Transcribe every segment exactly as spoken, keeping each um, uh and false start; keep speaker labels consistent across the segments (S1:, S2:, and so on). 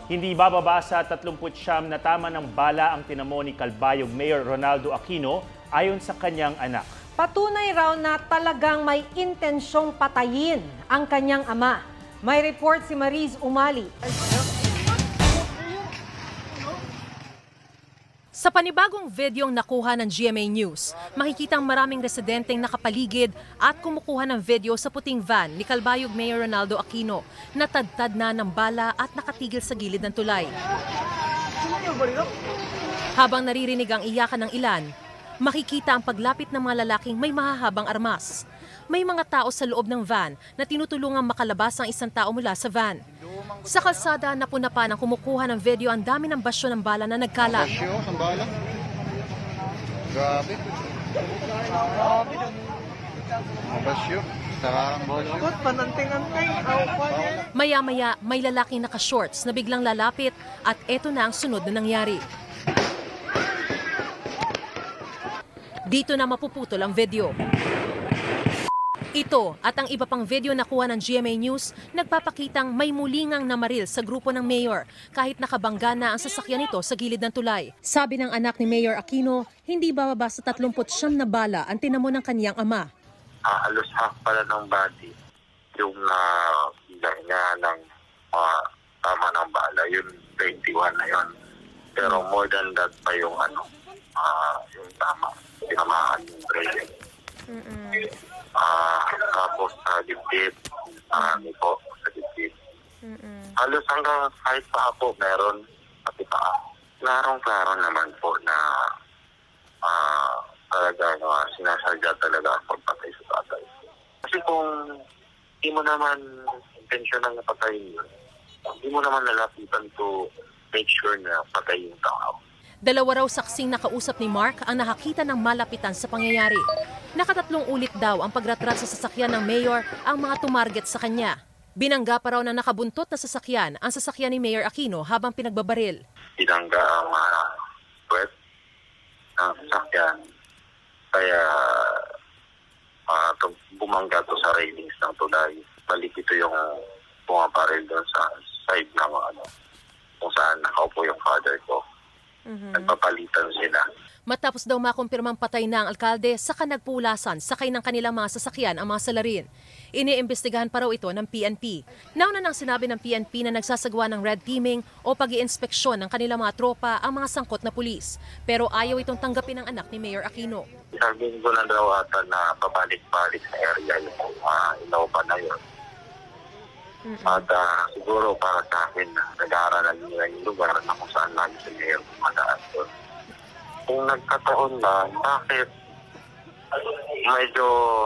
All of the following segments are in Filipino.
S1: Hindi bababa sa tatlumpu't siyam na tama ng bala ang tinamo ni Calbayog Mayor Ronaldo Aquino ayon sa kanyang anak.
S2: Patunay raw na talagang may intensyong patayin ang kanyang ama. May report si Mariz Umali.
S3: Sa panibagong videong nakuha ng G M A News, makikitang maraming residenteng nakapaligid at kumukuha ng video sa puting van ni Calbayog Mayor Ronaldo Aquino na tadtad na ng bala at nakatigil sa gilid ng tulay. Habang naririnig ang iyakan ng ilan, makikita ang paglapit ng mga lalaking may mahahabang armas. May mga tao sa loob ng van na tinutulungang makalabas ang isang tao mula sa van. Sa kalsada, napuna pa ng kumukuha ng video ang dami ng basyo ng bala na nagkalat.
S4: Basyo ng bala? Grabe. Basyo. Bakit pananting-antay?
S3: Maya-maya, may lalaking naka-shorts na biglang lalapit at eto na ang sunod na nangyari. Dito na mapuputol ang video. Ito at ang iba pang video na kuha ng G M A News nagpapakitang may mulingang namaril sa grupo ng mayor kahit nakabangga na ang sasakyan nito sa gilid ng tulay. Sabi ng anak ni Mayor Aquino, hindi bababa sa tatlumpu't siyam na bala ang tinamo ng kaniyang ama.
S5: Uh, halos half pala ng body yung uh, niya ng uh, tama ng bala, yung twenty-one na yun. Pero more than that pa yung ano, uh, yung tama, tinamaan yung brain. Mm-mm. Uh, tapos sa uh, dibdib, uh, po sa dibdib. Mm-mm. Halos hanggang kahit pa po meron pati pa. Klarong-klaro naman po na uh, talaga no, sinasadya talaga ang pagpatay sa tatay. Kasi kung hindi mo naman intentional na patayin yun, hindi mo naman lalapitan to make sure na patay yung tao.
S3: Dalawa raw saksing nakausap ni Mark ang nakakita ng malapitan sa pangyayari. Nakatatlong ulit daw ang pagratrat sa sasakyan ng mayor ang mga tumarget sa kanya. Binangga pa raw na nakabuntot na sasakyan ang sasakyan ni Mayor Aquino habang pinagbabaril.
S5: Binangga ang uh, puwet ng sasakyan. Kaya uh, bumangga to sa railings ng tulay. Balik ito yung bumabaril doon sa side ng ano, kung saan nakaupo yung father ko. Mm-hmm. Nagpapalitan sila.
S3: Matapos daw makumpirmang patay na ang alkalde, saka nagpulasan sakay ng kanilang mga sasakyan ang mga salarin. Iniimbestigahan pa raw ito ng P N P. Nauna nang sinabi ng P N P na nagsasagawa ng red teaming o pag-iinspeksyon ng kanilang mga tropa ang mga sangkot na pulis. Pero ayaw itong tanggapin ng anak ni Mayor Aquino.
S5: Sabihin ko na daw ata na pabalik-balik sa area yung uh, Ilaupa na yun. Mm-hmm. At uh, siguro para sa akin, nag-aaralan nila yung lugar na kung saan lagi sa Mayor kumadaan doon. Kung nagkataon na, bakit medyo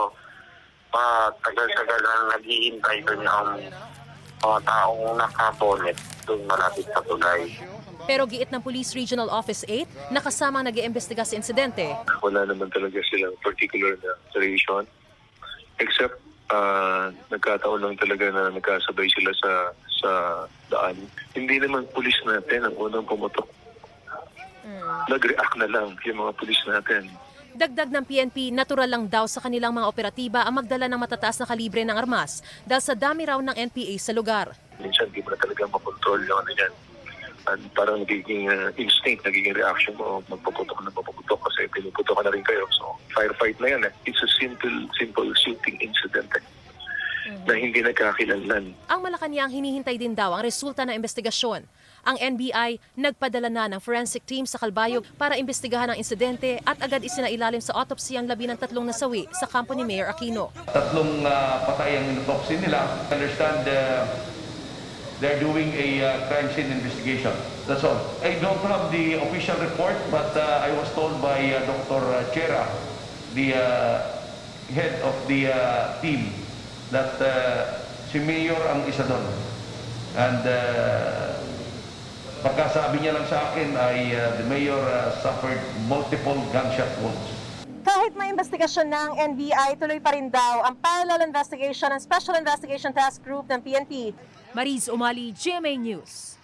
S5: matagal-tagal na naghihintay doon ang mga taong nakabonet doon malapit sa tulay.
S3: Pero giit ng Police Regional Office eight, nakasamang nag-iimbestiga sa insidente.
S6: Wala naman talaga silang particular na reason, except uh, nagkataon lang talaga na nagkasabay sila sa sa daan. Hindi naman pulis natin ang unang pumutok. Hmm. Nag-react na lang yung mga pulis natin.
S3: Dagdag ng P N P, natural lang daw sa kanilang mga operatiba ang magdala ng matataas na kalibre ng armas dahil sa dami raw ng N P A sa lugar.
S6: Minsan di mo na talaga makontrol yung ano yan. At parang nagiging uh, instinct, nagiging reaction mo, magpaputok na magpaputok kasi pinuputok ka na rin kayo. So firefight na yan eh. It's a simple, simple shooting incident eh. Mm-hmm. Na hindi nagkakilanlan.
S3: Ang Malacanang hinihintay din daw ang resulta ng investigasyon. Ang N B I nagpadala na ng forensic team sa Calbayog para imbestigahan ang insidente at agad isinailalim sa autopsy ang labi ng tatlong nasawi sa kampo ni Mayor Aquino.
S7: Tatlong uh, patay ang autopsy nila. I understand uh, they're doing a uh, crime scene investigation. That's all. I don't have the official report, but uh, I was told by uh, Doctor Chera, the uh, head of the uh, team, that uh, si Mayor ang isa doon. And uh, pagkasabi niya lang sa akin ay uh, the mayor uh, suffered multiple gunshot wounds.
S2: Kahit may investigasyon ng N B I, tuloy pa rin daw ang parallel investigation ng Special Investigation Task Group ng P N P.
S3: Mariz Umali, G M A News.